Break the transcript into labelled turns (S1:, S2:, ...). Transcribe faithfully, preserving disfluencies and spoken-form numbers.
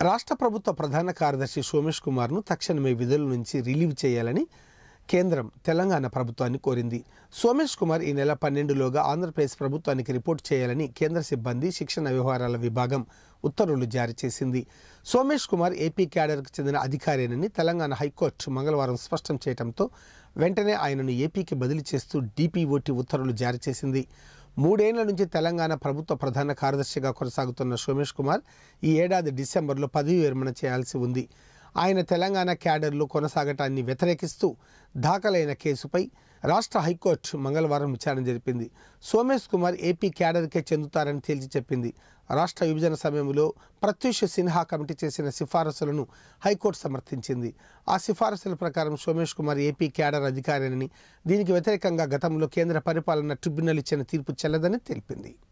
S1: రాష్ట్ర ప్రభుత్వ ప్రధాన కార్యదర్శి సోమేష్ కుమార్ను తక్షణమే విధుల నుంచి రిలీవ్ చేయాలని కేంద్రం తెలంగాణ ప్రభుత్వాన్ని కోరింది. సోమేష్ కుమార్ ఈ నెల పన్నెండులోగా ఆంధ్రప్రదేశ్ ప్రభుత్వానికి రిపోర్ట్ చేయాలని కేంద్ర సిబ్బంది శిక్షణ వ్యవహారాల విభాగం ఉత్తర్వులు జారీ చేసింది. సోమేష్ కుమార్ ఏపీ క్యాడర్కు చెందిన అధికారేనని తెలంగాణ హైకోర్టు మంగళవారం స్పష్టం చేయడంతో వెంటనే ఆయనను ఏపీకి బదిలీ చేస్తూ డీపీఓటీ ఉత్తర్వులు జారీ చేసింది. మూడేళ్ల నుంచి తెలంగాణ ప్రభుత్వ ప్రధాన కార్యదర్శిగా కొనసాగుతున్న సోమేష్ కుమార్ ఈ ఏడాది డిసెంబర్లో పదవి విరమణ చేయాల్సి ఉంది. ఆయన తెలంగాణ క్యాడర్లో కొనసాగటాన్ని వ్యతిరేకిస్తూ దాఖలైన కేసుపై రాష్ట్ర హైకోర్టు మంగళవారం విచారణ జరిపింది. సోమేష్ కుమార్ ఏపీ క్యాడర్కే చెందుతారని తేల్చి చెప్పింది. రాష్ట్ర విభజన సమయంలో ప్రత్యూష్ సిన్హా కమిటీ చేసిన సిఫారసులను హైకోర్టు సమర్థించింది. ఆ సిఫారసుల ప్రకారం సోమేష్ కుమార్ ఏపీ క్యాడర్ అధికారిని, దీనికి వ్యతిరేకంగా గతంలో కేంద్ర పరిపాలన ట్రిబ్యునల్ ఇచ్చిన తీర్పు చెల్లదని తెలిపింది.